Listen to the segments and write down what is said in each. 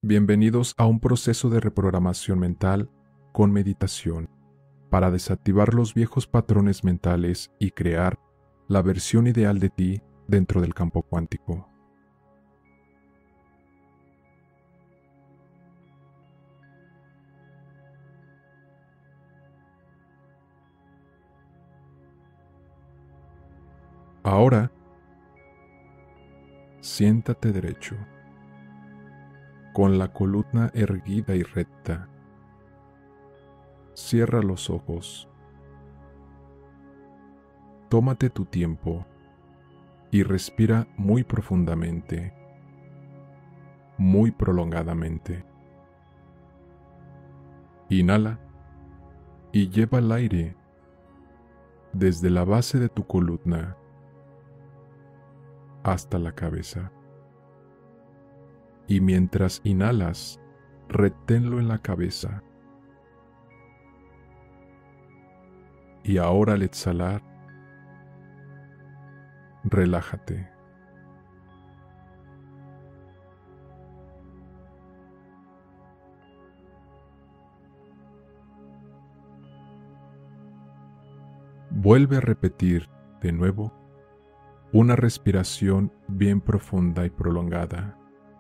Bienvenidos a un proceso de reprogramación mental con meditación para desactivar los viejos patrones mentales y crear la versión ideal de ti dentro del campo cuántico. Ahora, siéntate derecho, con la columna erguida y recta. Cierra los ojos. Tómate tu tiempo y respira muy profundamente, muy prolongadamente. Inhala y lleva el aire desde la base de tu columna hasta la cabeza. Y mientras inhalas, reténlo en la cabeza. Y ahora al exhalar, relájate. Vuelve a repetir de nuevo una respiración bien profunda y prolongada.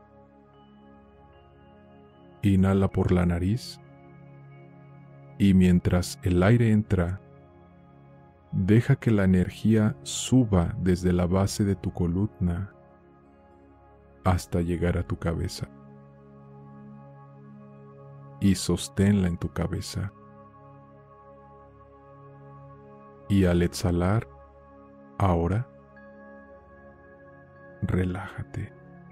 Inhala por la nariz y mientras el aire entra, deja que la energía suba desde la base de tu columna hasta llegar a tu cabeza. Y sosténla en tu cabeza. Y al exhalar, ahora, relájate.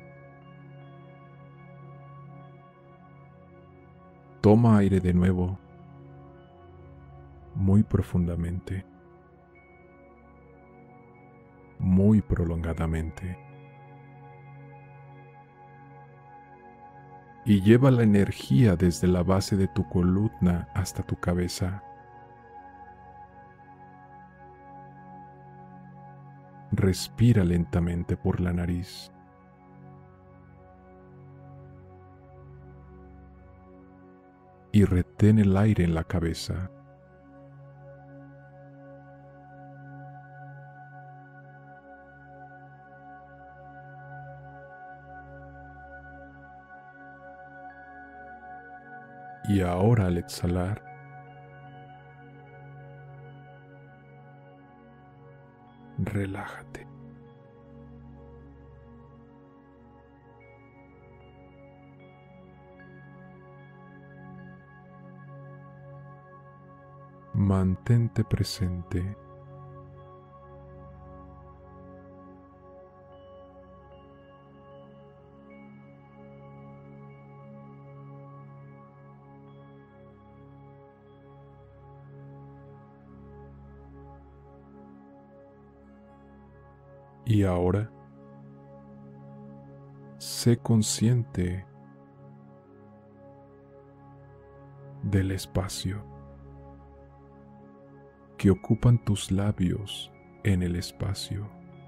Toma aire de nuevo, muy profundamente, muy prolongadamente. Y lleva la energía desde la base de tu columna hasta tu cabeza. Respira lentamente por la nariz. Y retén el aire en la cabeza. Y ahora al exhalar, relájate. Mantente presente. Y ahora, sé consciente del espacio que ocupan tus labios en el espacio.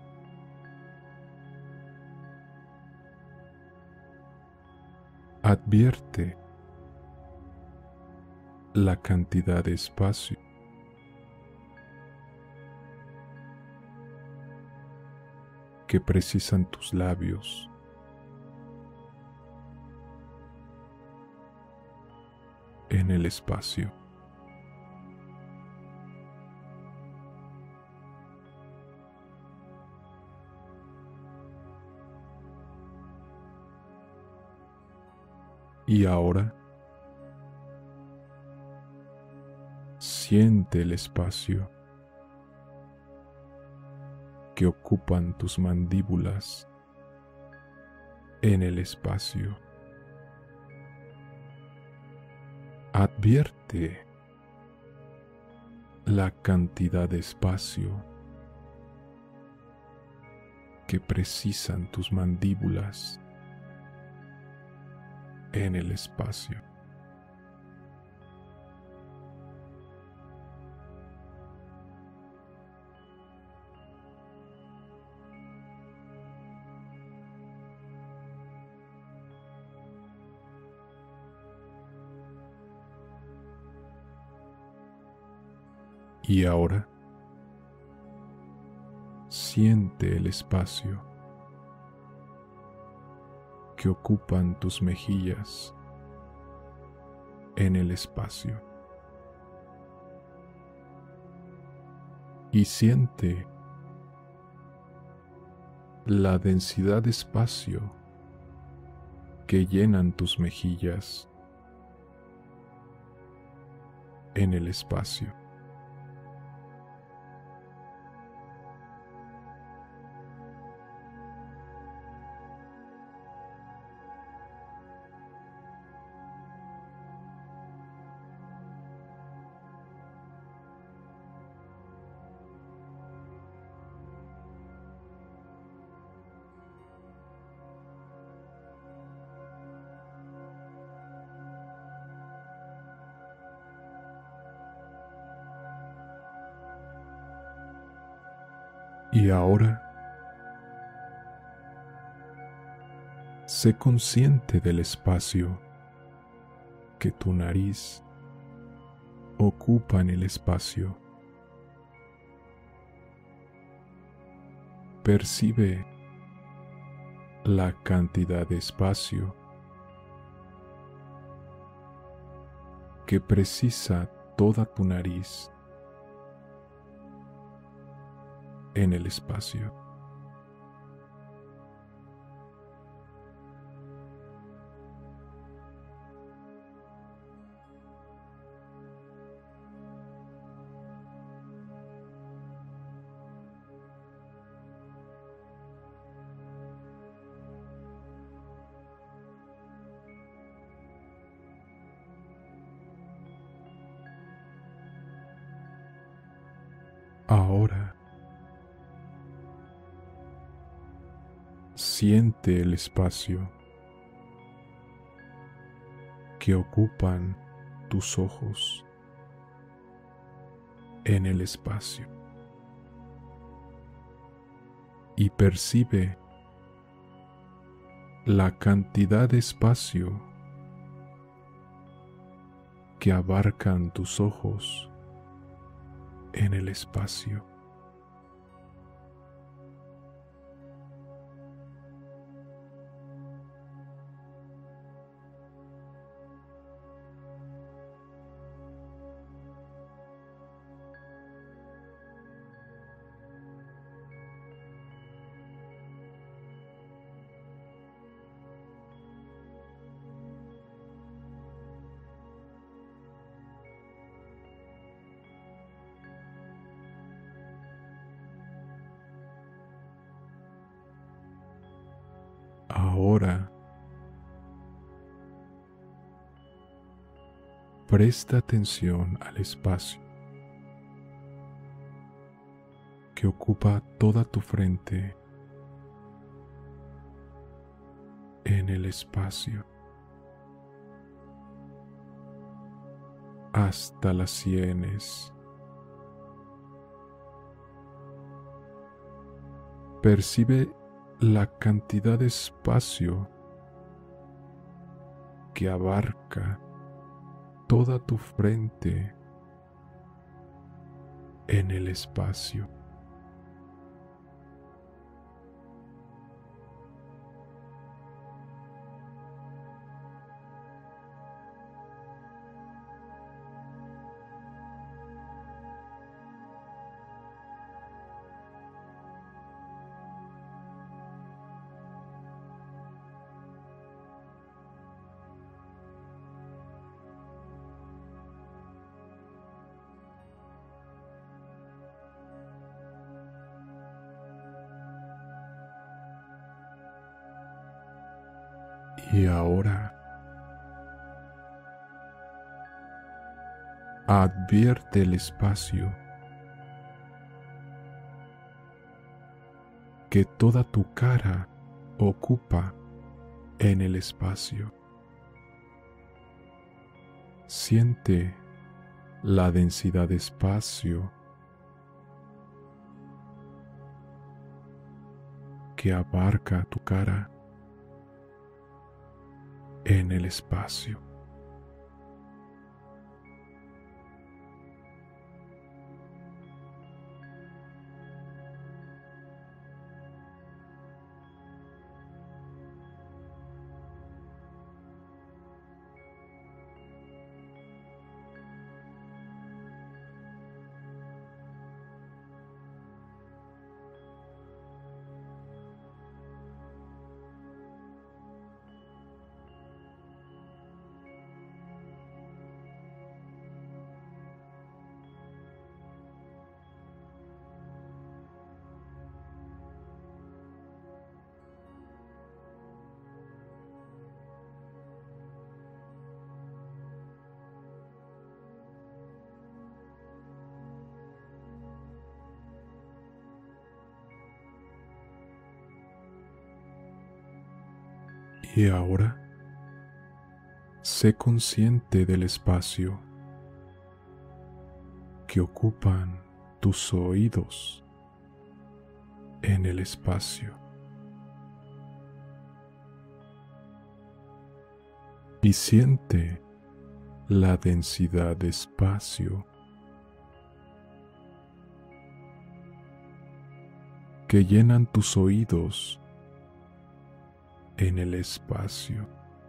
Advierte la cantidad de espacio que precisan tus labios en el espacio. Y ahora, siente el espacio que ocupan tus mandíbulas en el espacio. Advierte la cantidad de espacio que precisan tus mandíbulas en el espacio. Y ahora siente el espacio que ocupan tus mejillas en el espacio. Y siente la densidad de espacio que llenan tus mejillas en el espacio. Y ahora, sé consciente del espacio que tu nariz ocupa en el espacio. Percibe la cantidad de espacio que precisa toda tu nariz en el espacio. Ahora, siente el espacio que ocupan tus ojos en el espacio y percibe la cantidad de espacio que abarcan tus ojos en el espacio. Ahora, presta atención al espacio que ocupa toda tu frente en el espacio, hasta las sienes. Percibe la cantidad de espacio que abarca toda tu frente en el espacio. Y ahora, advierte el espacio que toda tu cara ocupa en el espacio. Siente la densidad de espacio que abarca tu cara en el espacio. Y ahora, sé consciente del espacio que ocupan tus oídos en el espacio. Y siente la densidad de espacio que llenan tus oídos en el espacio.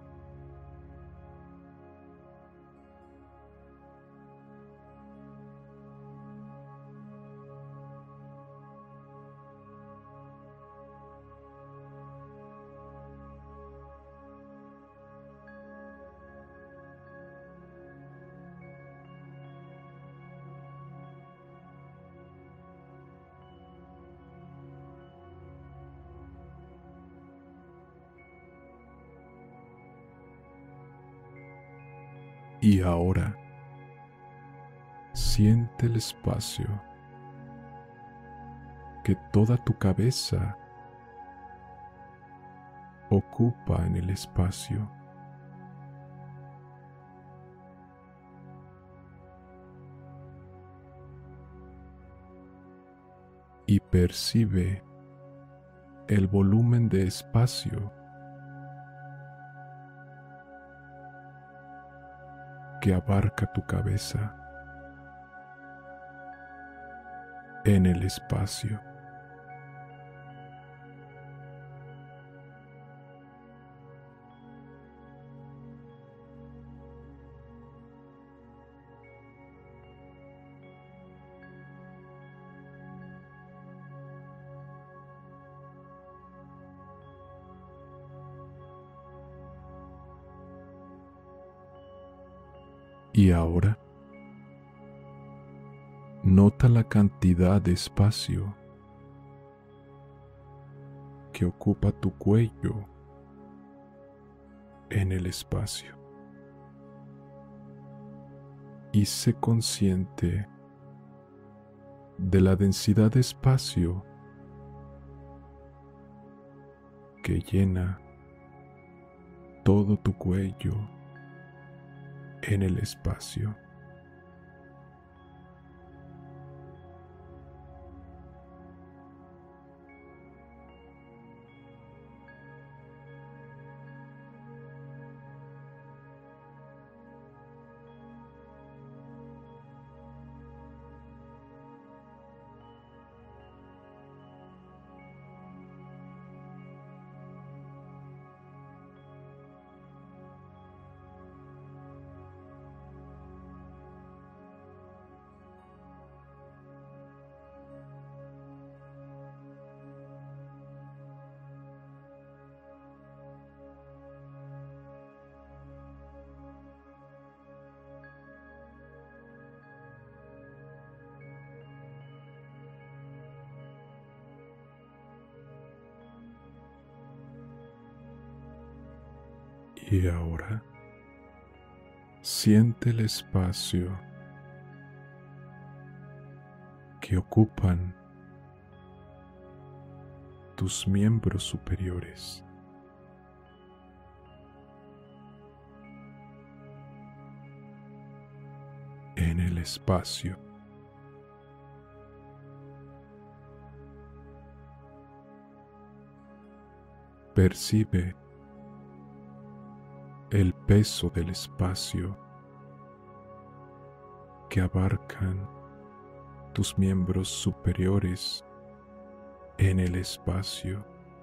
Y ahora, siente el espacio que toda tu cabeza ocupa en el espacio. Y percibe el volumen de espacio que abarca tu cabeza en el espacio. Y ahora, nota la cantidad de espacio que ocupa tu cuello en el espacio. Y sé consciente de la densidad de espacio que llena todo tu cuello en el espacio. Y ahora, siente el espacio que ocupan tus miembros superiores. En el espacio. Percibe el peso del espacio que abarcan tus miembros superiores en el espacio.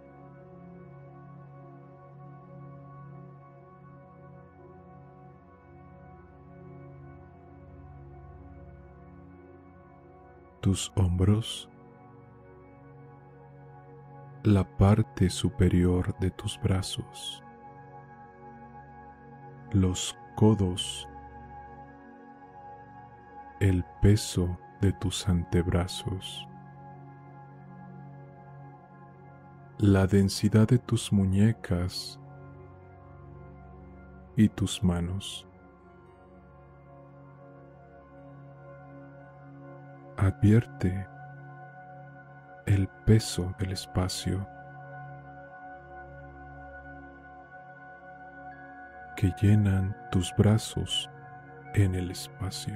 Tus hombros, la parte superior de tus brazos, los codos, el peso de tus antebrazos, la densidad de tus muñecas y tus manos. Advierte el peso del espacio que llenan tus brazos en el espacio.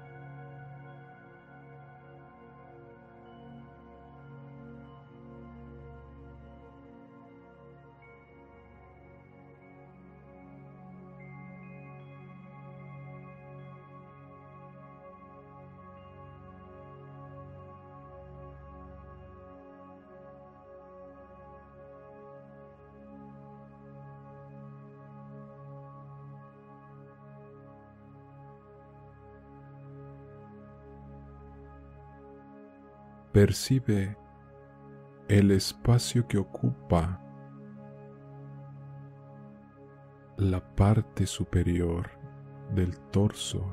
Percibe el espacio que ocupa la parte superior del torso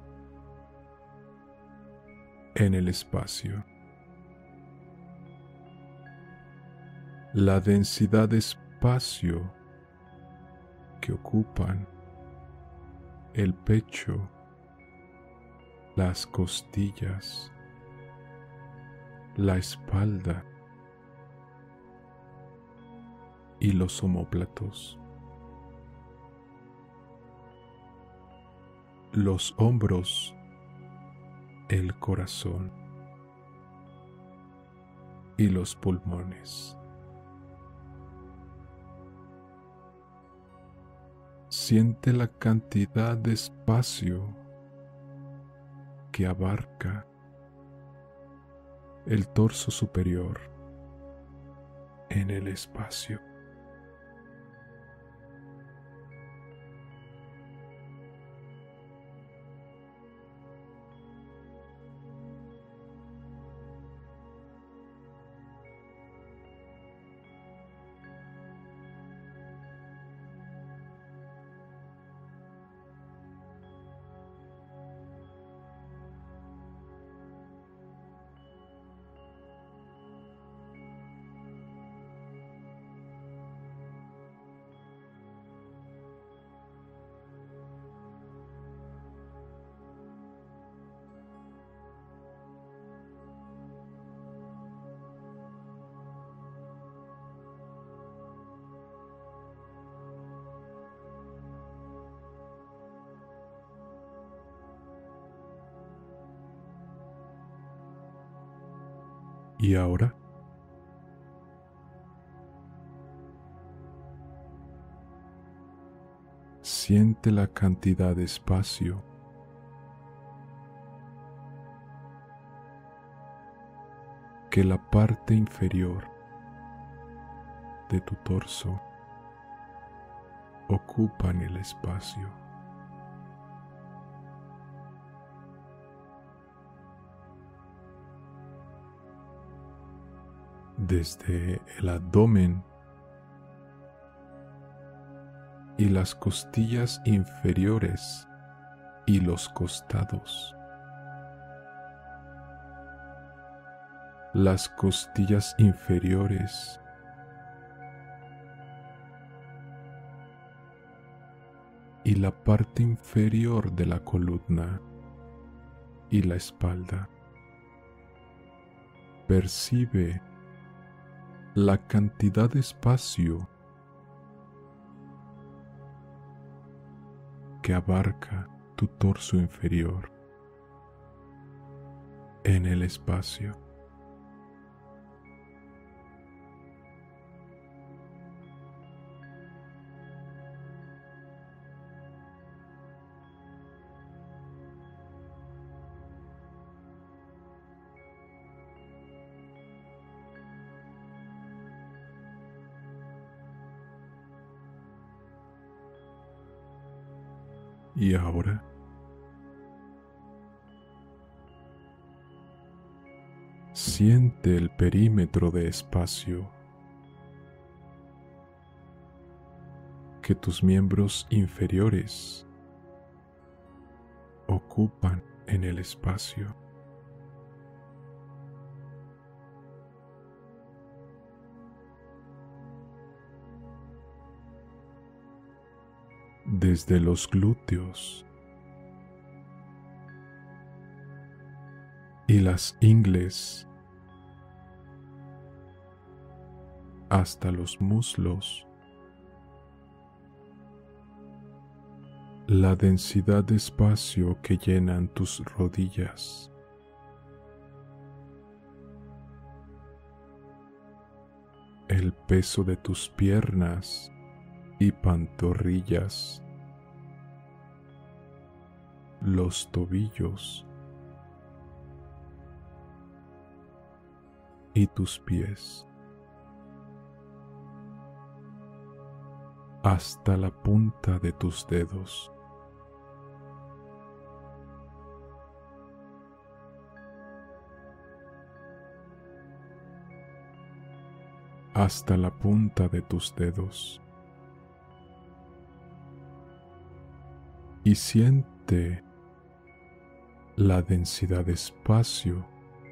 en el espacio. La densidad de espacio que ocupan el pecho, las costillas, la espalda y los omóplatos. Los hombros, el corazón y los pulmones. Siente la cantidad de espacio que abarca el torso superior en el espacio. Y ahora, siente la cantidad de espacio que la parte inferior de tu torso ocupa en el espacio. Desde el abdomen y las costillas inferiores y los costados. Las costillas inferiores y la parte inferior de la columna y la espalda. Percibe la cantidad de espacio que abarca tu torso inferior en el espacio. Y ahora, siente el perímetro de espacio que tus miembros inferiores ocupan en el espacio. Desde los glúteos y las ingles hasta los muslos, la densidad de espacio que llenan tus rodillas, el peso de tus piernas y pantorrillas, los tobillos y tus pies, hasta la punta de tus dedos. Hasta la punta de tus dedos. Y siente la densidad de espacio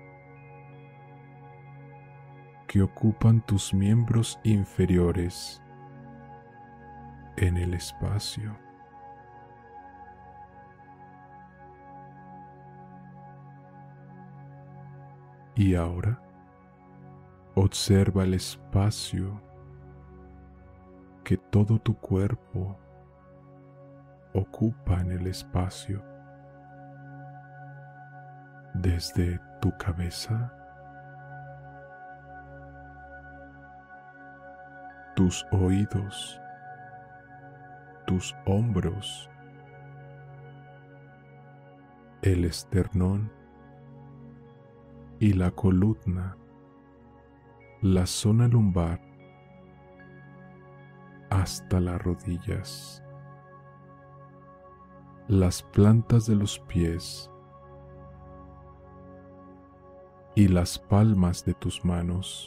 que ocupan tus miembros inferiores en el espacio. Y ahora observa el espacio que todo tu cuerpo ocupa en el espacio, desde tu cabeza, tus oídos, tus hombros, el esternón y la columna, la zona lumbar, hasta las rodillas, las plantas de los pies y las palmas de tus manos.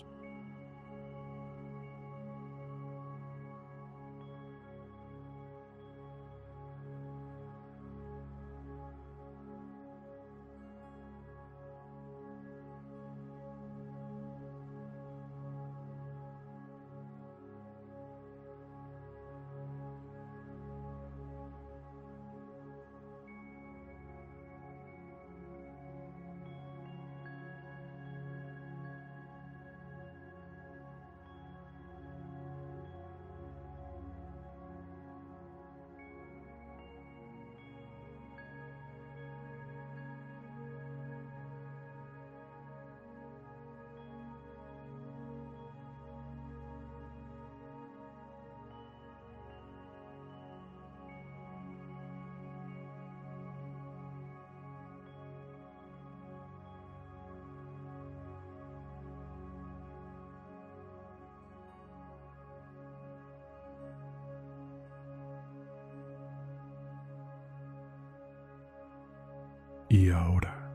Y ahora,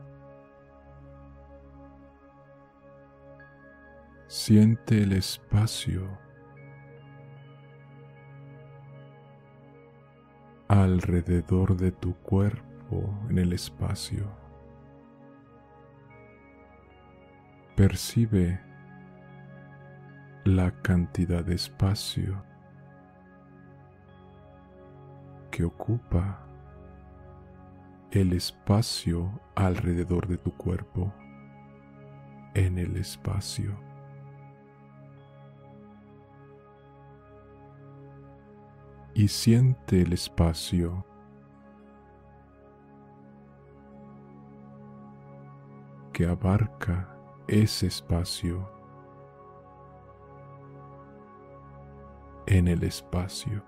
siente el espacio alrededor de tu cuerpo en el espacio. Percibe la cantidad de espacio que ocupa el espacio alrededor de tu cuerpo en el espacio. Y siente el espacio que abarca ese espacio en el espacio.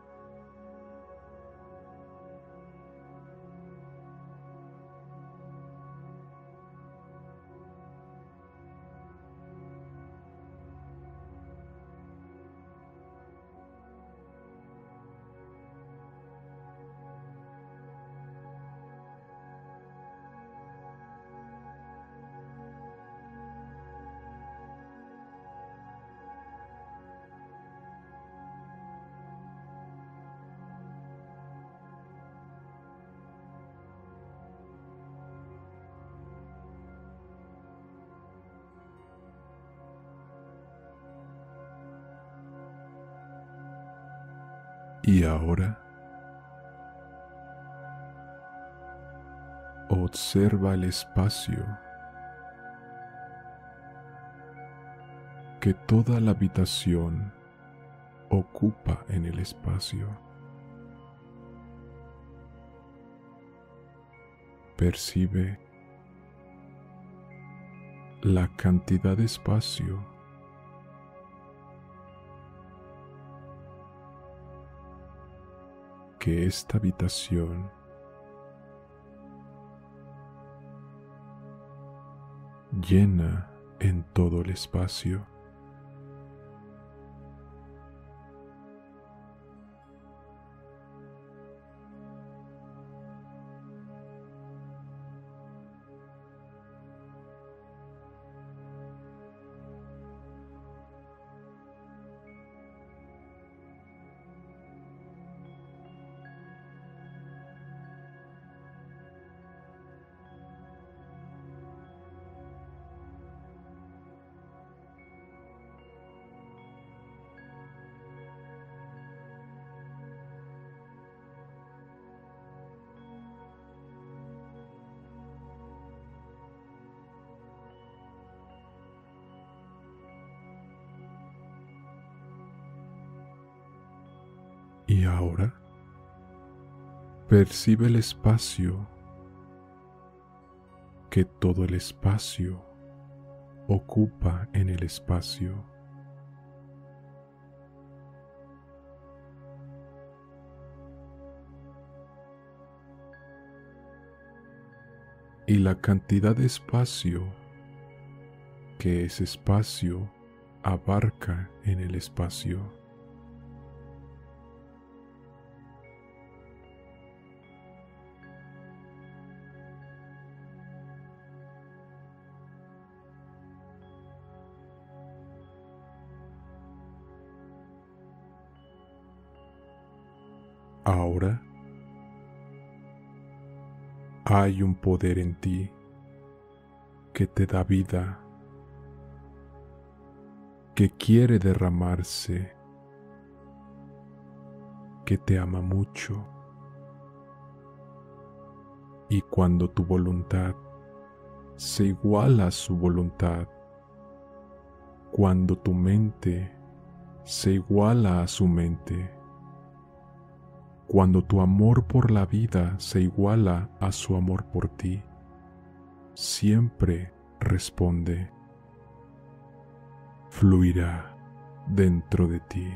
Y ahora, observa el espacio que toda la habitación ocupa en el espacio. Percibe la cantidad de espacio que esta habitación llena en todo el espacio. Y ahora percibe el espacio, que todo el espacio ocupa en el espacio. Y la cantidad de espacio que ese espacio abarca en el espacio. Ahora hay un poder en ti que te da vida, que quiere derramarse, que te ama mucho. Y cuando tu voluntad se iguala a su voluntad, cuando tu mente se iguala a su mente, cuando tu amor por la vida se iguala a su amor por ti, siempre responde, fluirá dentro de ti.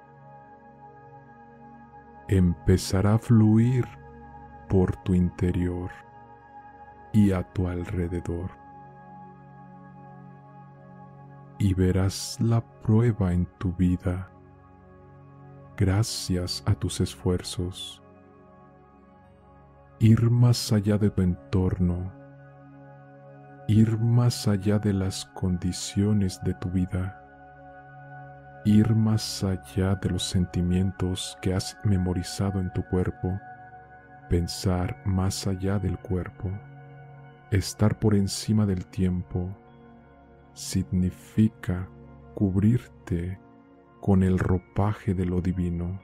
Empezará a fluir por tu interior y a tu alrededor. Y verás la prueba en tu vida gracias a tus esfuerzos. Ir más allá de tu entorno, ir más allá de las condiciones de tu vida, ir más allá de los sentimientos que has memorizado en tu cuerpo, pensar más allá del cuerpo, estar por encima del tiempo, significa cubrirte con el ropaje de lo divino.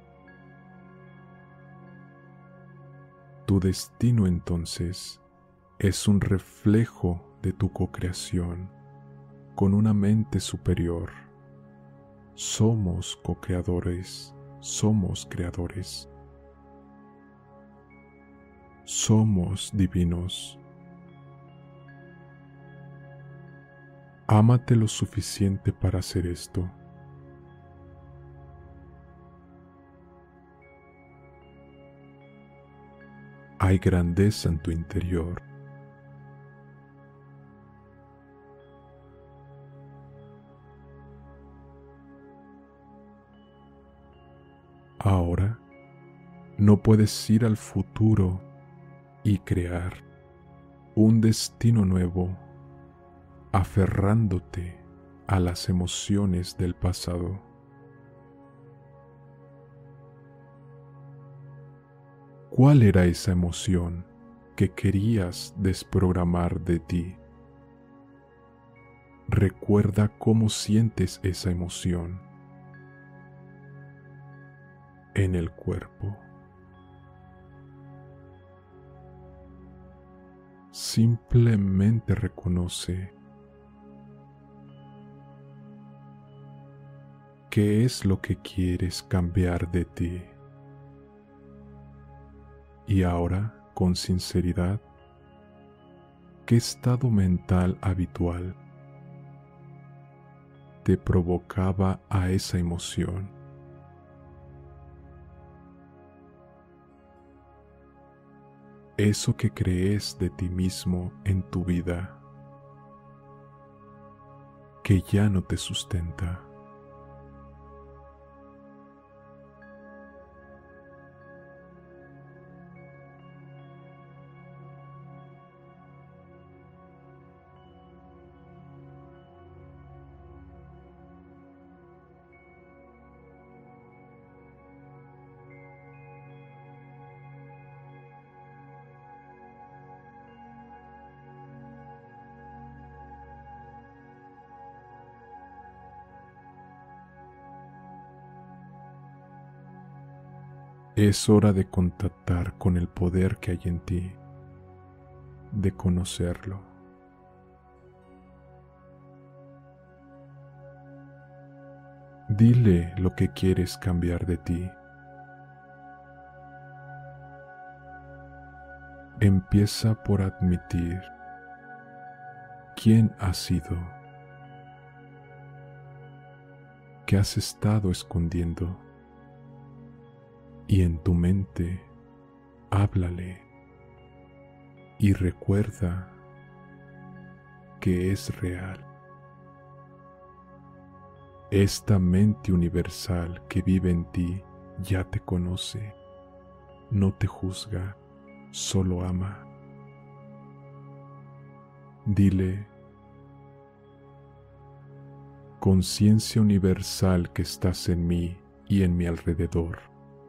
Tu destino entonces es un reflejo de tu cocreación con una mente superior. Somos co-creadores, somos creadores. Somos divinos. Ámate lo suficiente para hacer esto. Hay grandeza en tu interior. Ahora no puedes ir al futuro y crear un destino nuevo aferrándote a las emociones del pasado. ¿Cuál era esa emoción que querías desprogramar de ti? Recuerda cómo sientes esa emoción en el cuerpo. Simplemente reconoce qué es lo que quieres cambiar de ti. Y ahora, con sinceridad, ¿qué estado mental habitual te provocaba a esa emoción? Eso que crees de ti mismo en tu vida, que ya no te sustenta. Es hora de contactar con el poder que hay en ti, de conocerlo. Dile lo que quieres cambiar de ti. Empieza por admitir quién has sido, qué has estado escondiendo, y en tu mente háblale y recuerda que es real. Esta mente universal que vive en ti ya te conoce, no te juzga, solo ama. Dile: conciencia universal que estás en mí y en mi alrededor.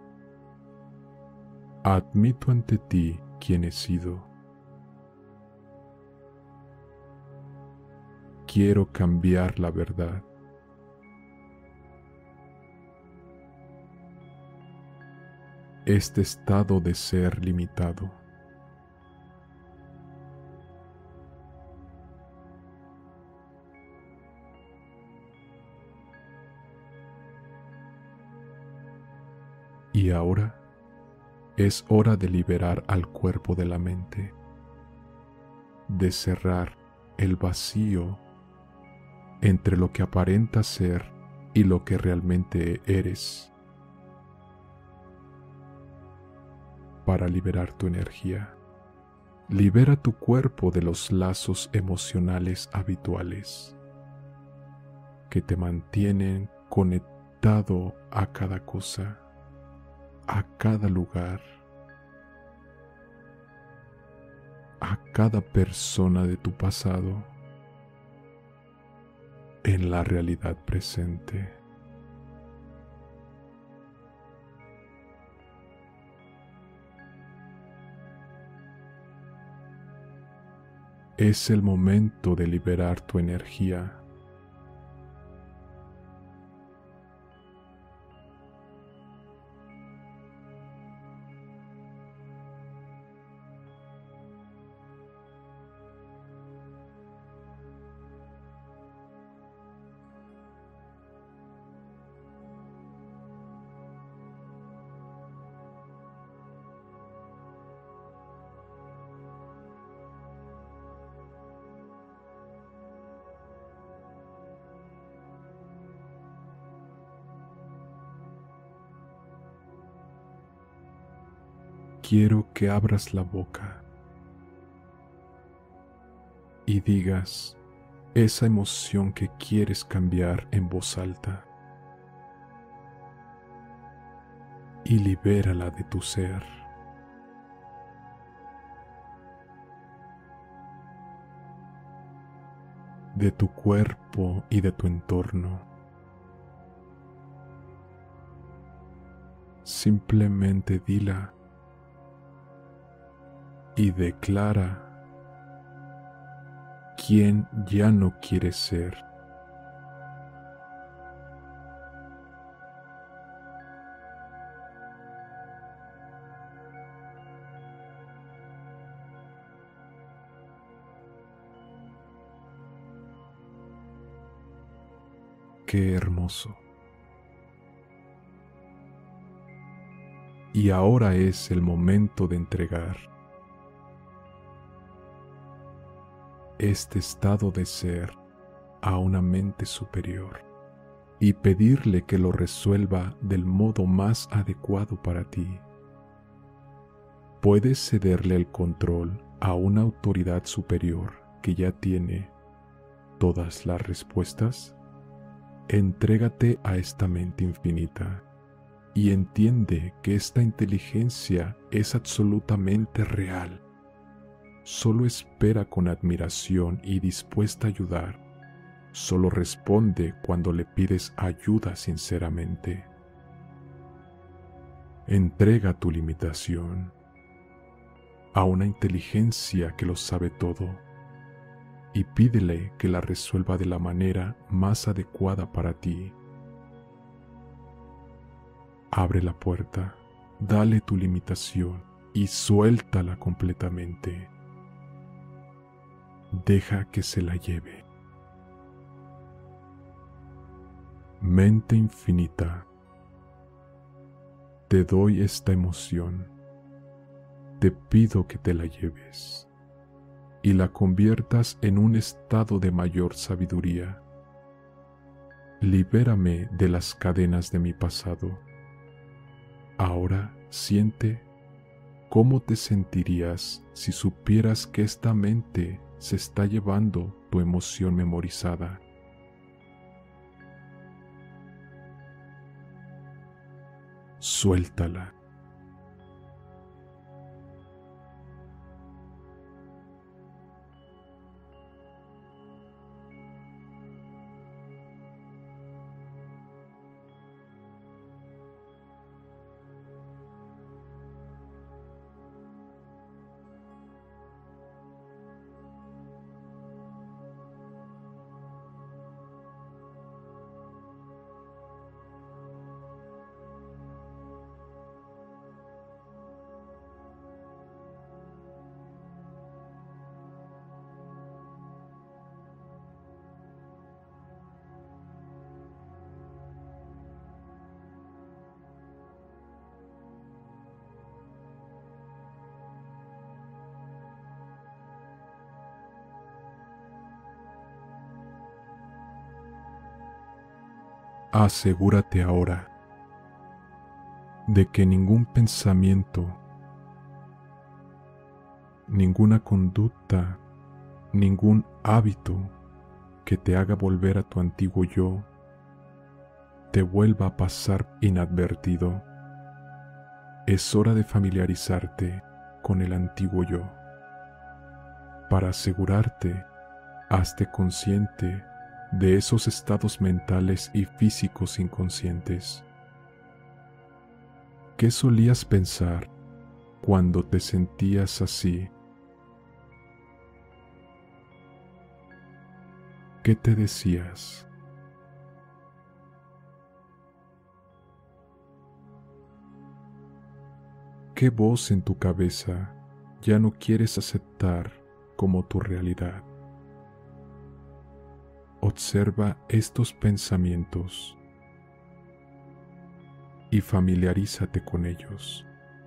Admito ante ti quién he sido. Quiero cambiar la verdad. Este estado de ser limitado. Y ahora es hora de liberar al cuerpo de la mente, de cerrar el vacío entre lo que aparenta ser y lo que realmente eres, para liberar tu energía. Libera tu cuerpo de los lazos emocionales habituales que te mantienen conectado a cada cosa, a cada lugar, a cada persona de tu pasado, en la realidad presente. Es el momento de liberar tu energía. Quiero que abras la boca y digas esa emoción que quieres cambiar en voz alta y libérala de tu ser. De tu cuerpo y de tu entorno. Simplemente dila y declara quién ya no quieres ser. Qué hermoso. Y ahora es el momento de entregar. este estado de ser a una mente superior y pedirle que lo resuelva del modo más adecuado para ti. Puedes cederle el control a una autoridad superior que ya tiene todas las respuestas. Entrégate a esta mente infinita y entiende que esta inteligencia es absolutamente real. Solo espera con admiración y dispuesta a ayudar. Solo responde cuando le pides ayuda sinceramente. Entrega tu limitación a una inteligencia que lo sabe todo y pídele que la resuelva de la manera más adecuada para ti. Abre la puerta, dale tu limitación y suéltala completamente. Deja que se la lleve. Mente infinita, te doy esta emoción. Te pido que te la lleves y la conviertas en un estado de mayor sabiduría. Libérame de las cadenas de mi pasado. Ahora siente cómo te sentirías si supieras que esta mente se está llevando tu emoción memorizada. Suéltala. Asegúrate ahora de que ningún pensamiento, ninguna conducta, ningún hábito que te haga volver a tu antiguo yo te vuelva a pasar inadvertido. Es hora de familiarizarte con el antiguo yo. Para asegurarte, hazte consciente de esos estados mentales y físicos inconscientes. ¿Qué solías pensar cuando te sentías así? ¿Qué te decías? ¿Qué voz en tu cabeza ya no quieres aceptar como tu realidad? Observa estos pensamientos y familiarízate con ellos.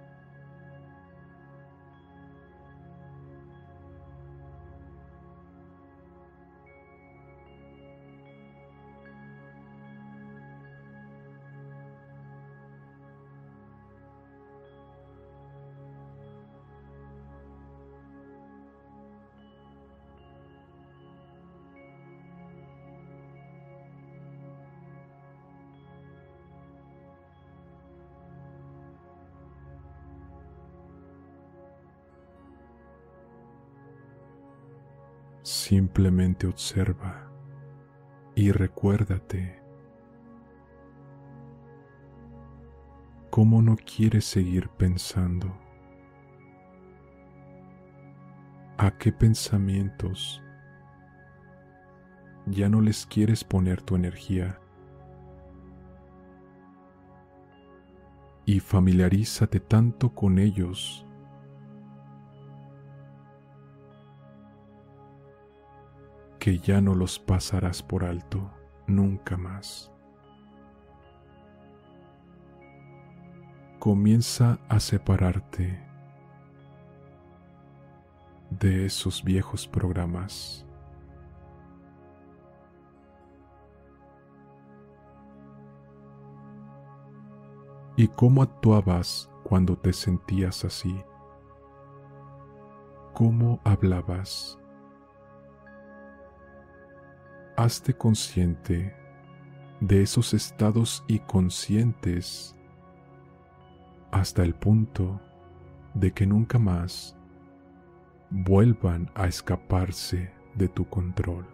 Simplemente observa y recuérdate cómo no quieres seguir pensando. ¿A qué pensamientos ya no les quieres poner tu energía? Y familiarízate tanto con ellos que ya no los pasarás por alto nunca más. Comienza a separarte de esos viejos programas. ¿Y cómo actuabas cuando te sentías así? ¿Cómo hablabas? Hazte consciente de esos estados inconscientes hasta el punto de que nunca más vuelvan a escaparse de tu control.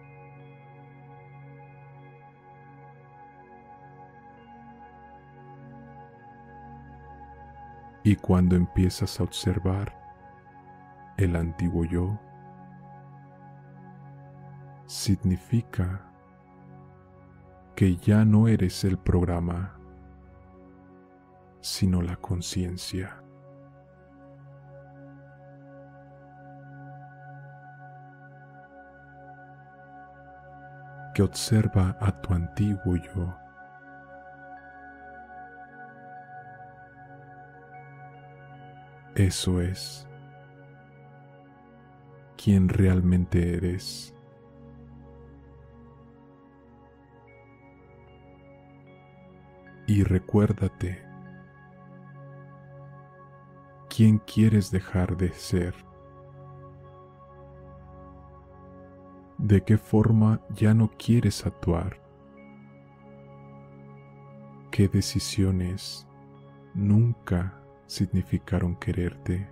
Y cuando empiezas a observar el antiguo yo, significa que ya no eres el programa, sino la conciencia. Que observa a tu antiguo yo. Eso es quien realmente eres. Y recuérdate quién quieres dejar de ser. ¿De qué forma ya no quieres actuar? ¿Qué decisiones nunca significaron quererte?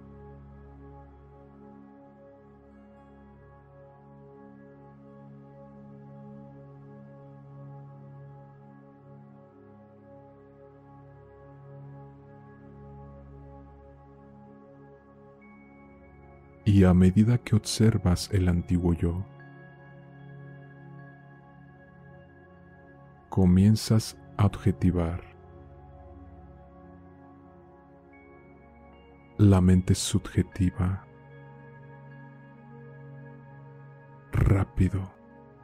Y a medida que observas el antiguo yo, comienzas a objetivar. La mente subjetiva, rápido.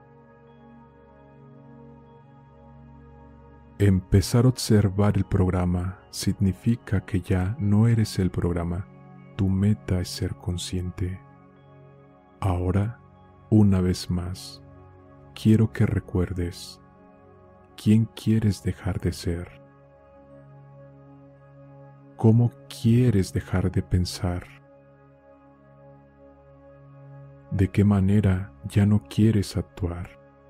Empezar a observar el programa significa que ya no eres el programa. Tu meta es ser consciente. Ahora, una vez más, quiero que recuerdes quién quieres dejar de ser. ¿Cómo quieres dejar de pensar? ¿De qué manera ya no quieres actuar?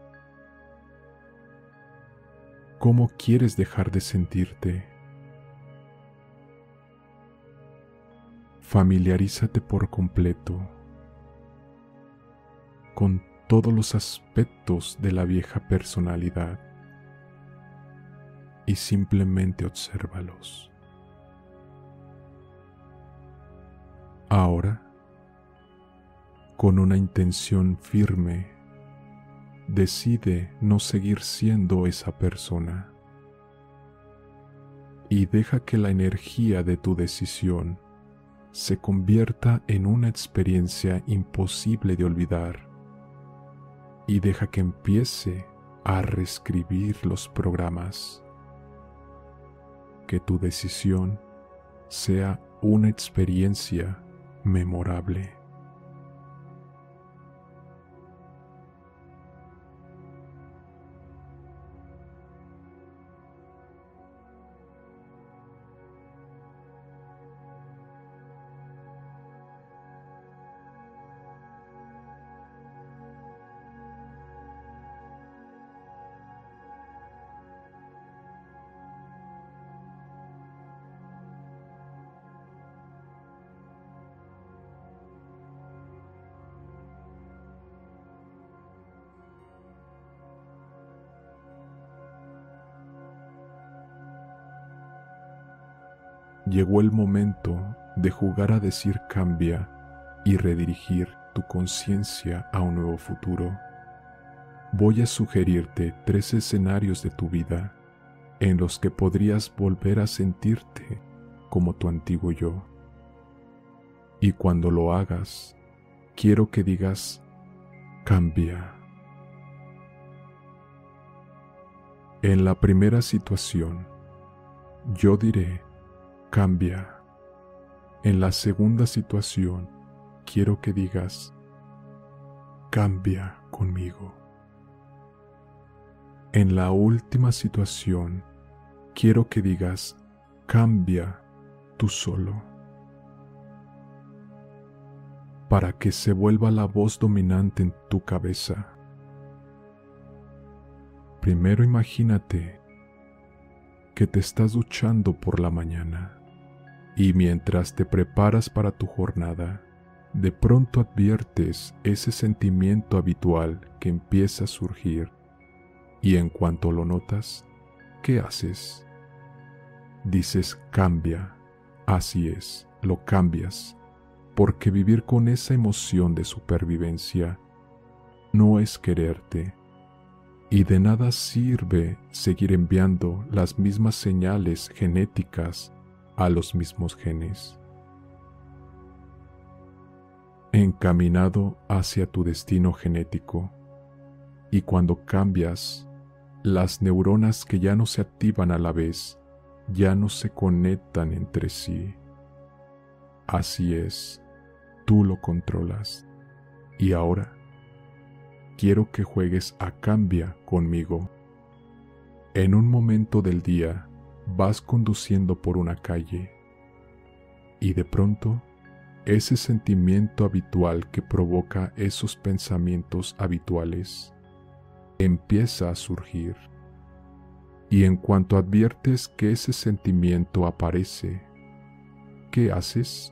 ¿Cómo quieres dejar de sentirte? Familiarízate por completo con todos los aspectos de la vieja personalidad y simplemente obsérvalos. Ahora, con una intención firme, decide no seguir siendo esa persona y deja que la energía de tu decisión se convierta en una experiencia imposible de olvidar y deja que empiece a reescribir los programas. Que tu decisión sea una experiencia memorable. Llegó el momento de jugar a decir cambia y redirigir tu conciencia a un nuevo futuro. Voy a sugerirte 3 escenarios de tu vida en los que podrías volver a sentirte como tu antiguo yo. Y cuando lo hagas, quiero que digas cambia. En la primera situación, yo diré cambia. En la segunda situación, quiero que digas, cambia conmigo. En la última situación, quiero que digas, cambia tú solo. Para que se vuelva la voz dominante en tu cabeza. Primero imagínate que te estás duchando por la mañana y mientras te preparas para tu jornada, de pronto adviertes ese sentimiento habitual que empieza a surgir y en cuanto lo notas, ¿qué haces? Dices, cambia, así es, lo cambias, porque vivir con esa emoción de supervivencia no es quererte, y de nada sirve seguir enviando las mismas señales genéticas a los mismos genes. Encaminado hacia tu destino genético, y cuando cambias, las neuronas que ya no se activan a la vez, ya no se conectan entre sí. Así es, tú lo controlas. Y ahora, quiero que juegues a cambia conmigo. En un momento del día, vas conduciendo por una calle, y de pronto, ese sentimiento habitual que provoca esos pensamientos habituales empieza a surgir. Y en cuanto adviertes que ese sentimiento aparece, ¿qué haces?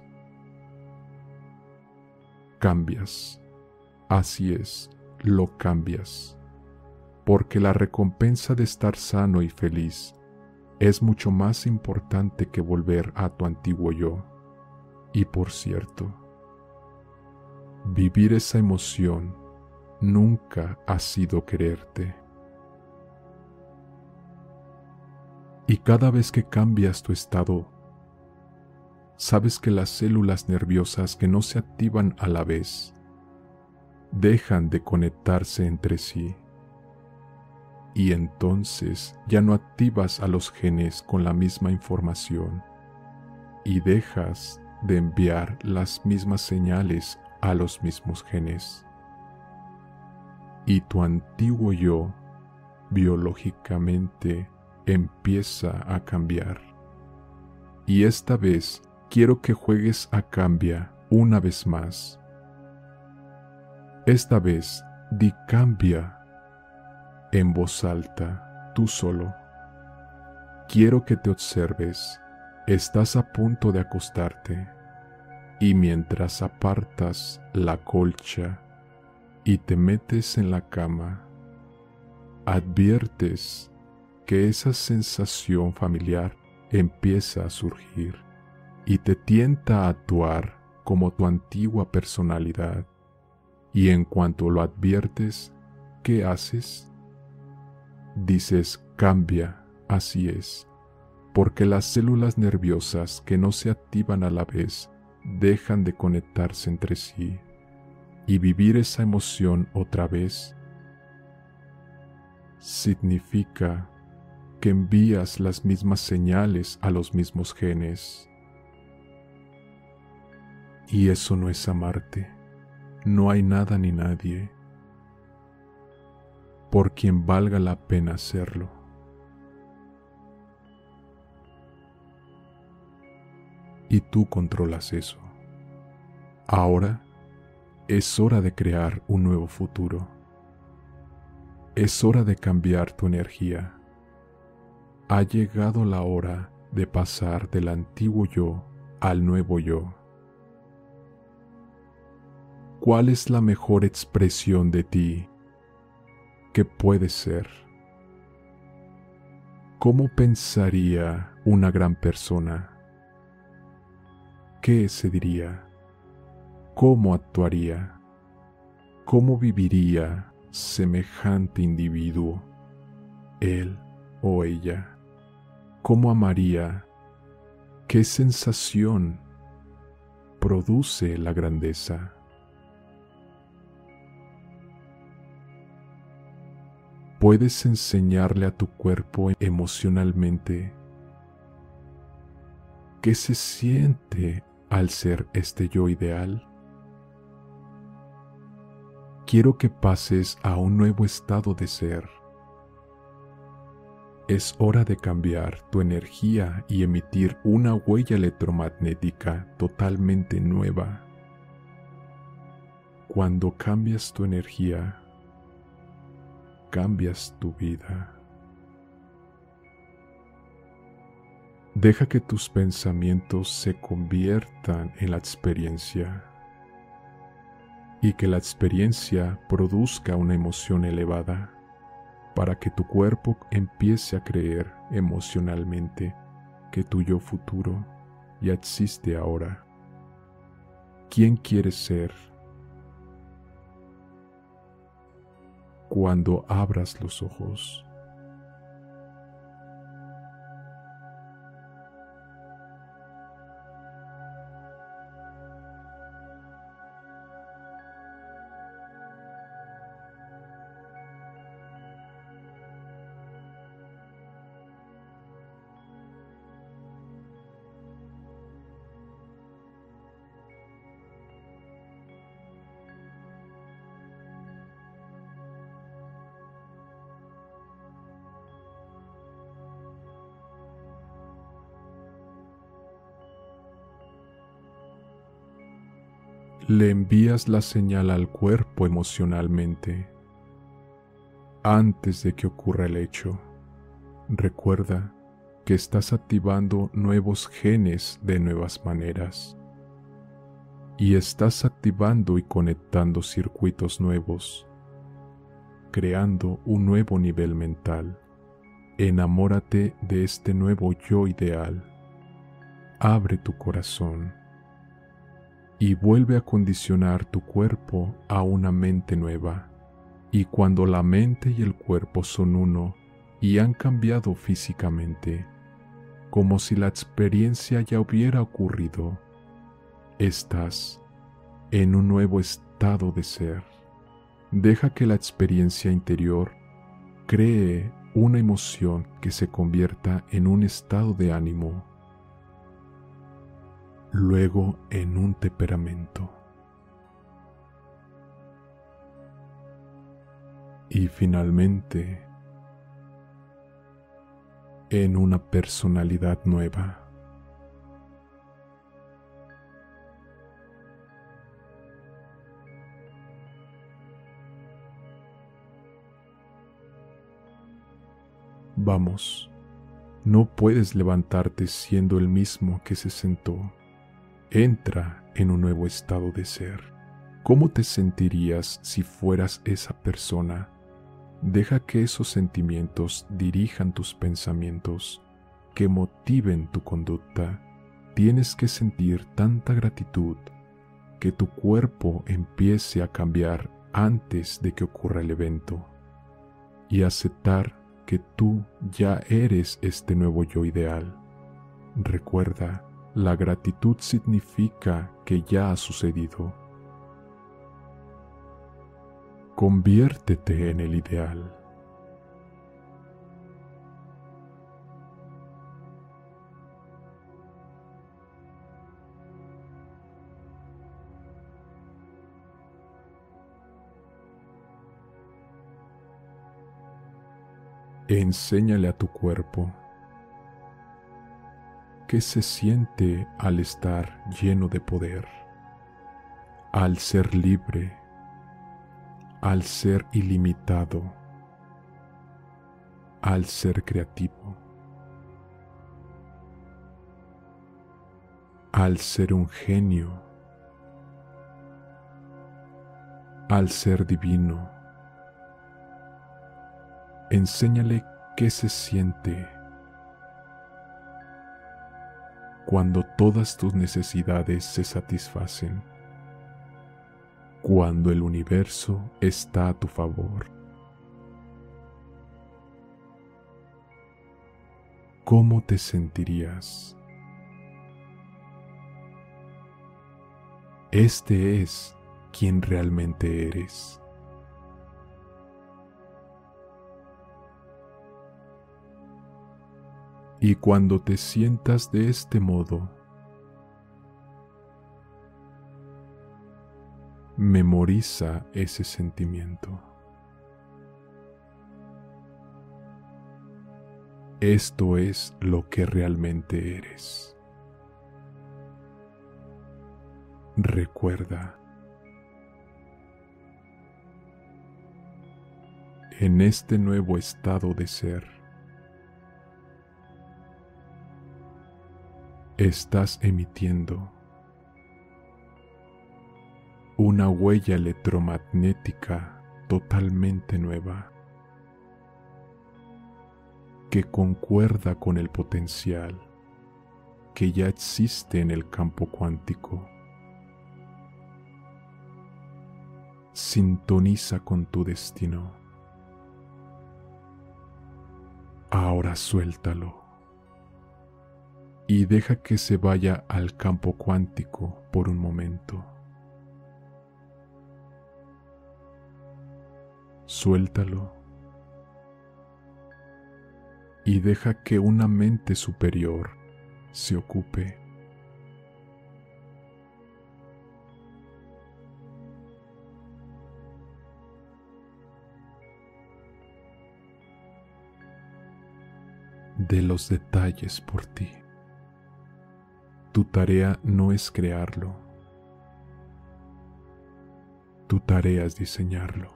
Cambias. Así es, lo cambias. Porque la recompensa de estar sano y feliz es mucho más importante que volver a tu antiguo yo. Y por cierto, vivir esa emoción nunca ha sido quererte. Y cada vez que cambias tu estado, sabes que las células nerviosas que no se activan a la vez dejan de conectarse entre sí. Y entonces ya no activas a los genes con la misma información y dejas de enviar las mismas señales a los mismos genes. Y tu antiguo yo, biológicamente, empieza a cambiar. Y esta vez quiero que juegues a cambia una vez más. Esta vez di cambia en voz alta, tú solo. Quiero que te observes. Estás a punto de acostarte y mientras apartas la colcha y te metes en la cama, adviertes que esa sensación familiar empieza a surgir y te tienta a actuar como tu antigua personalidad. Y en cuanto lo adviertes, ¿qué haces? Dices, cambia, así es, porque las células nerviosas que no se activan a la vez dejan de conectarse entre sí, y vivir esa emoción otra vez significa que envías las mismas señales a los mismos genes. Y eso no es amarte. No hay nada ni nadie por quien valga la pena hacerlo. Y tú controlas eso. Ahora es hora de crear un nuevo futuro. Es hora de cambiar tu energía. Ha llegado la hora de pasar del antiguo yo al nuevo yo. ¿Cuál es la mejor expresión de ti que puede ser? ¿Cómo pensaría una gran persona? ¿Qué se diría? ¿Cómo actuaría? ¿Cómo viviría semejante individuo? Él o ella. ¿Cómo amaría? ¿Qué sensación produce la grandeza? ¿Puedes enseñarle a tu cuerpo emocionalmente qué se siente al ser este yo ideal? quiero que pases a un nuevo estado de ser. Es hora de cambiar tu energía y emitir una huella electromagnética totalmente nueva. Cuando cambias tu energía, cambias tu vida. Deja que tus pensamientos se conviertan en la experiencia y que la experiencia produzca una emoción elevada para que tu cuerpo empiece a creer emocionalmente que tu yo futuro ya existe ahora. ¿Quién quieres ser? Cuando abras los ojos, le envías la señal al cuerpo emocionalmente antes de que ocurra el hecho. Recuerda que estás activando nuevos genes de nuevas maneras y estás activando y conectando circuitos nuevos, creando un nuevo nivel mental. Enamórate de este nuevo yo ideal. Abre tu corazón y vuelve a condicionar tu cuerpo a una mente nueva. Y cuando la mente y el cuerpo son uno y han cambiado físicamente, como si la experiencia ya hubiera ocurrido, estás en un nuevo estado de ser. Deja que la experiencia interior cree una emoción que se convierta en un estado de ánimo, luego en un temperamento y finalmente en una personalidad nueva. Vamos, no puedes levantarte siendo el mismo que se sentó. Entra en un nuevo estado de ser. ¿Cómo te sentirías si fueras esa persona? Deja que esos sentimientos dirijan tus pensamientos, que motiven tu conducta. Tienes que sentir tanta gratitud que tu cuerpo empiece a cambiar antes de que ocurra el evento y aceptar que tú ya eres este nuevo yo ideal. Recuerda, la gratitud significa que ya ha sucedido. Conviértete en el ideal. Enséñale a tu cuerpo qué se siente al estar lleno de poder, al ser libre, al ser ilimitado, al ser creativo, al ser un genio, al ser divino. Enséñale qué se siente cuando todas tus necesidades se satisfacen, cuando el universo está a tu favor. ¿Cómo te sentirías? Este es quien realmente eres. Y cuando te sientas de este modo, Memoriza ese sentimiento. Esto es lo que realmente eres. Recuerda, en este nuevo estado de ser, estás emitiendo una huella electromagnética totalmente nueva que concuerda con el potencial que ya existe en el campo cuántico. Sintoniza con tu destino. Ahora suéltalo y deja que se vaya al campo cuántico por un momento. Suéltalo y deja que una mente superior se ocupe. De los detalles por ti. Tu tarea no es crearlo. Tu tarea es diseñarlo.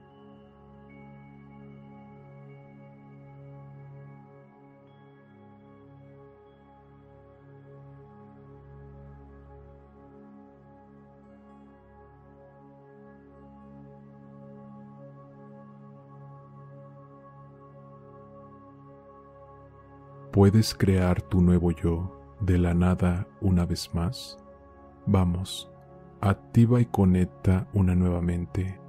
¿Puedes crear tu nuevo yo de la nada una vez más? Vamos, activa y conecta una nueva mente.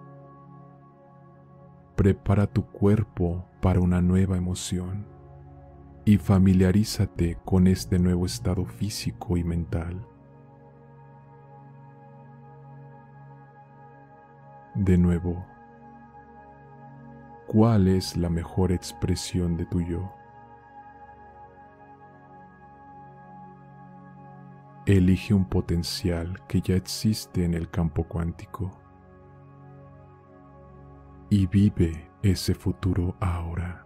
Prepara tu cuerpo para una nueva emoción y familiarízate con este nuevo estado físico y mental. De nuevo, ¿cuál es la mejor expresión de tu yo? Elige un potencial que ya existe en el campo cuántico y vive ese futuro ahora.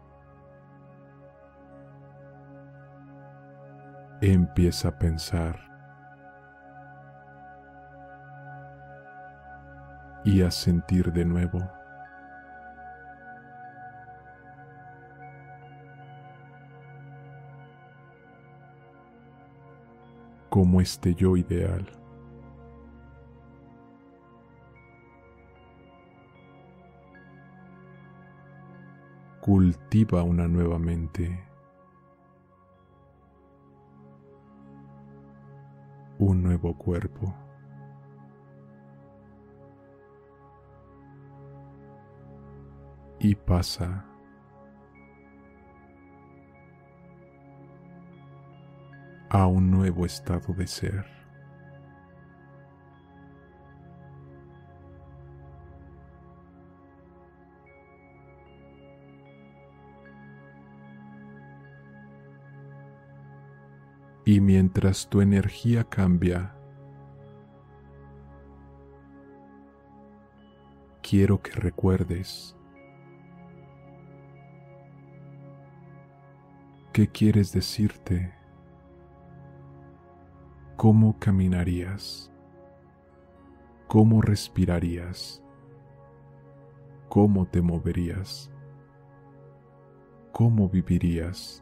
Empieza a pensar y a sentir de nuevo. Como este yo ideal. Cultiva una nueva mente, un nuevo cuerpo. Y pasa a un nuevo estado de ser. Y mientras tu energía cambia, quiero que recuerdes qué quieres decirte. ¿Cómo caminarías? ¿Cómo respirarías? ¿Cómo te moverías? ¿Cómo vivirías?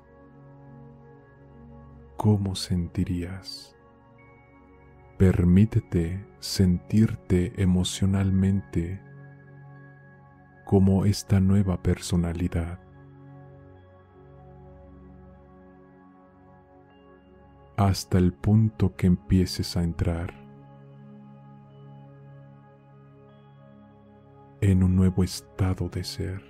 ¿Cómo sentirías? Permítete sentirte emocionalmente como esta nueva personalidad. Hasta el punto que empieces a entrar en un nuevo estado de ser.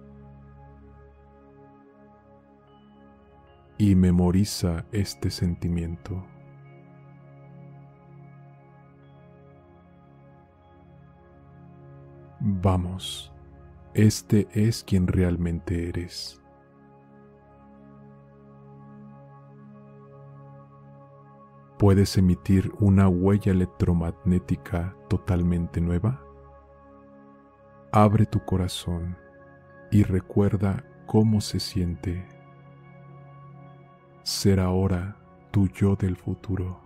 Y memoriza este sentimiento. Vamos, este es quien realmente eres. ¿Puedes emitir una huella electromagnética totalmente nueva? Abre tu corazón y recuerda cómo se siente ser ahora tu yo del futuro.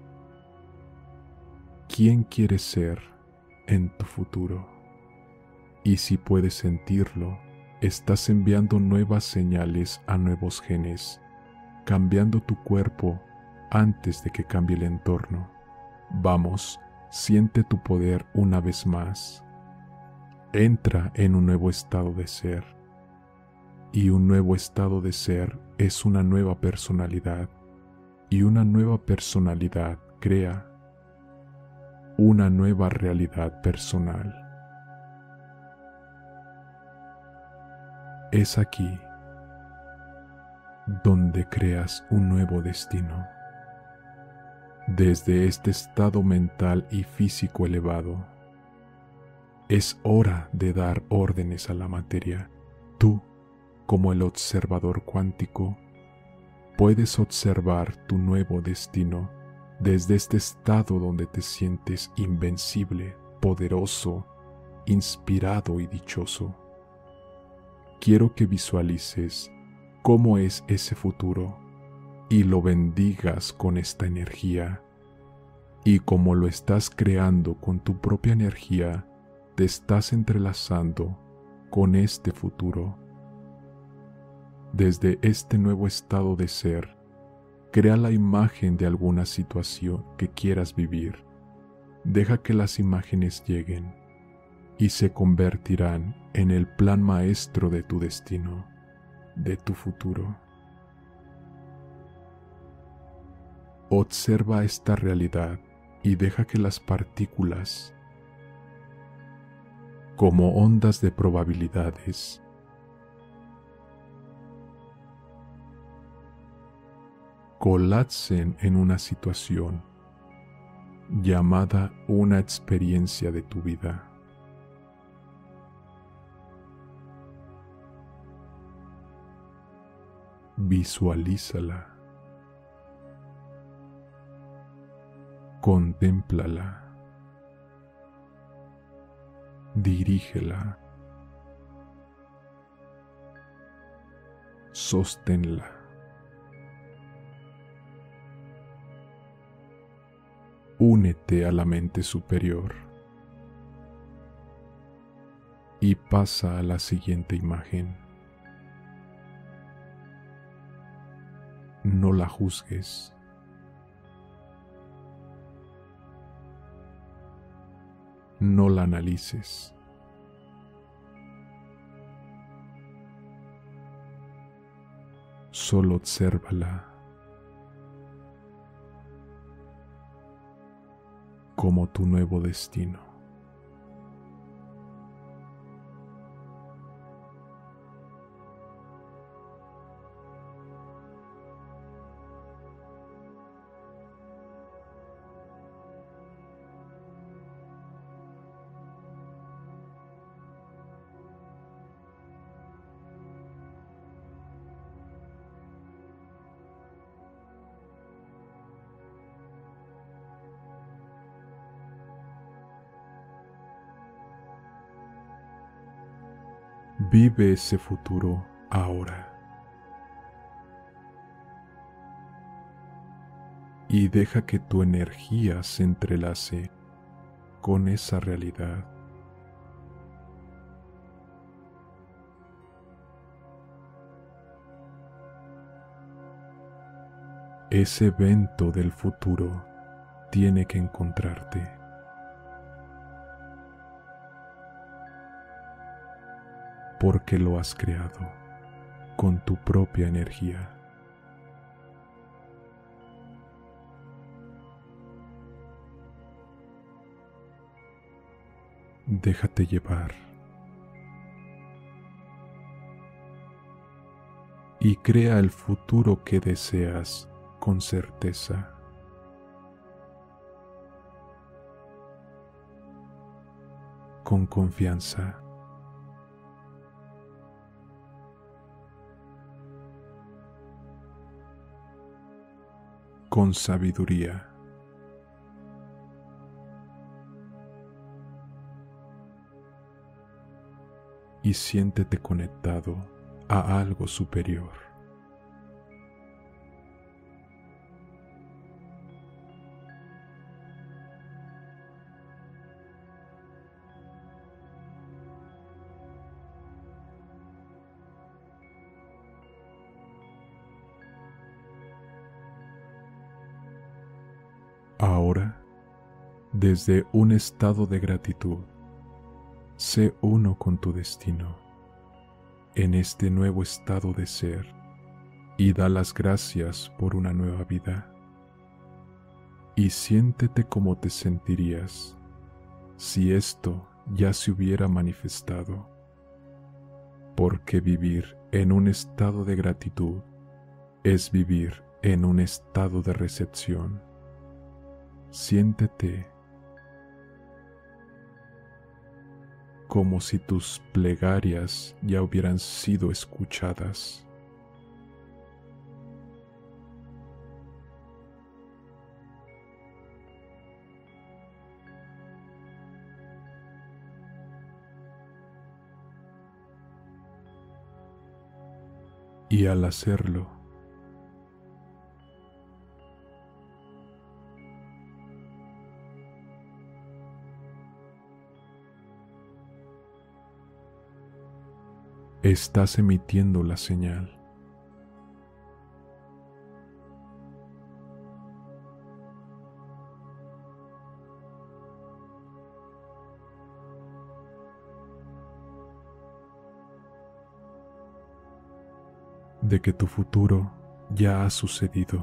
¿Quién quieres ser en tu futuro? Y si puedes sentirlo, estás enviando nuevas señales a nuevos genes, cambiando tu cuerpo antes de que cambie el entorno. Vamos, siente tu poder una vez más. Entra en un nuevo estado de ser. Y un nuevo estado de ser es una nueva personalidad. Y una nueva personalidad crea una nueva realidad personal. Es aquí donde creas un nuevo destino. Desde este estado mental y físico elevado, es hora de dar órdenes a la materia. Tú, como el observador cuántico, puedes observar tu nuevo destino desde este estado donde te sientes invencible, poderoso, inspirado y dichoso. Quiero que visualices cómo es ese futuro y lo bendigas con esta energía. Y como lo estás creando con tu propia energía, te estás entrelazando con este futuro. Desde este nuevo estado de ser, crea la imagen de alguna situación que quieras vivir. Deja que las imágenes lleguen y se convertirán en el plan maestro de tu destino, de tu futuro. Observa esta realidad y deja que las partículas, como ondas de probabilidades, colapsen en una situación llamada una experiencia de tu vida. Visualízala, contémplala, dirígela, sosténla. Únete a la mente superior y pasa a la siguiente imagen. No la juzgues. No la analices. Solo obsérvala como tu nuevo destino. Vive ese futuro ahora y deja que tu energía se entrelace con esa realidad. Ese evento del futuro tiene que encontrarte. Porque lo has creado con tu propia energía. Déjate llevar y crea el futuro que deseas con certeza. Con confianza. con sabiduría. Y siéntete conectado a algo superior. Ahora, desde un estado de gratitud, sé uno con tu destino, en este nuevo estado de ser, y da las gracias por una nueva vida. Y siéntete como te sentirías si esto ya se hubiera manifestado, porque vivir en un estado de gratitud es vivir en un estado de recepción. Siéntete como si tus plegarias ya hubieran sido escuchadas. Y al hacerlo, estás emitiendo la señal de que tu futuro ya ha sucedido.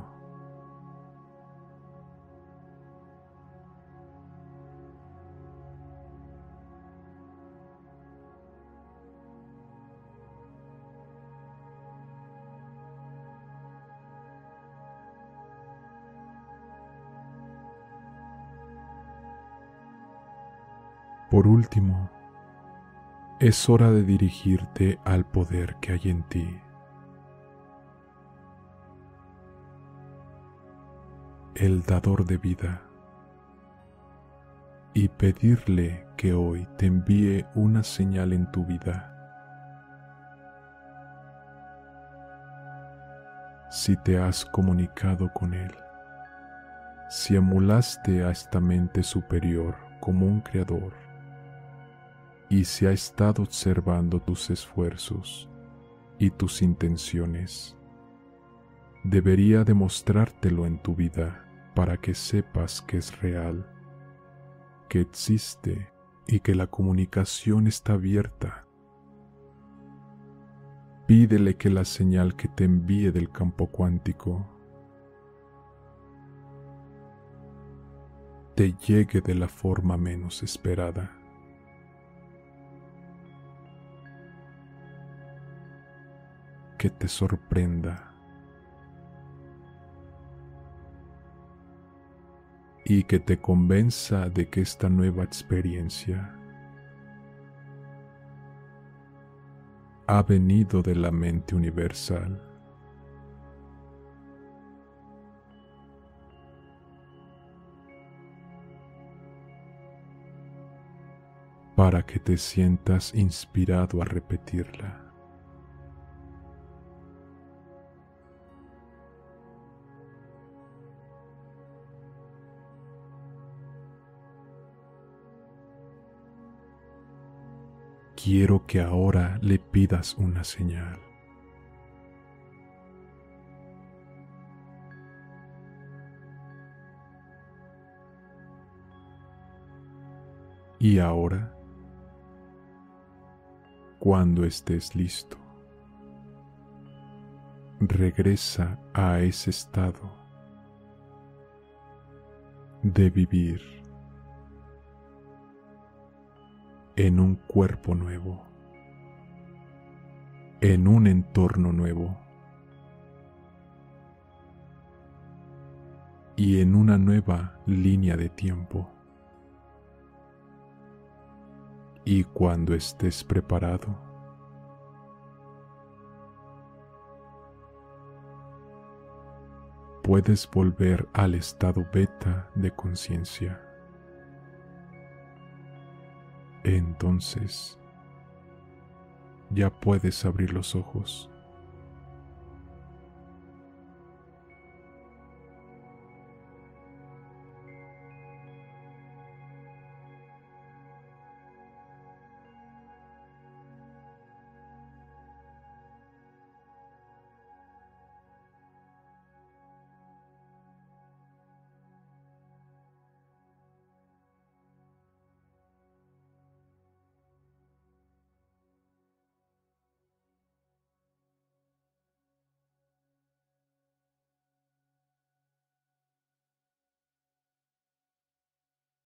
Por último, es hora de dirigirte al poder que hay en ti. El dador de vida, y pedirle que hoy te envíe una señal en tu vida. Si te has comunicado con él, si emulaste a esta mente superior como un creador, y si ha estado observando tus esfuerzos y tus intenciones, debería demostrártelo en tu vida para que sepas que es real, que existe y que la comunicación está abierta. Pídele que la señal que te envíe del campo cuántico te llegue de la forma menos esperada. Que te sorprenda y que te convenza de que esta nueva experiencia ha venido de la mente universal. Para que te sientas inspirado a repetirla. Quiero que ahora le pidas una señal. Y ahora, cuando estés listo, regresa a ese estado de vivir en un cuerpo nuevo, en un entorno nuevo y en una nueva línea de tiempo. Y cuando estés preparado, puedes volver al estado beta de conciencia. Entonces, ya puedes abrir los ojos.